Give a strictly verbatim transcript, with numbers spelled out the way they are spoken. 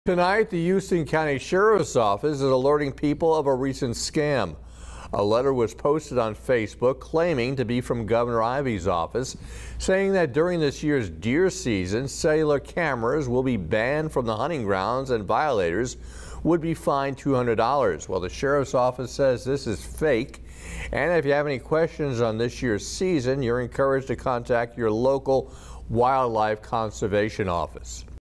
Tonight, the Houston County Sheriff's Office is alerting people of a recent scam. A letter was posted on Facebook claiming to be from Governor Ivey's office, saying that during this year's deer season, cellular cameras will be banned from the hunting grounds and violators would be fined two hundred dollars. Well, the Sheriff's Office says this is fake. And if you have any questions on this year's season, you're encouraged to contact your local wildlife conservation office.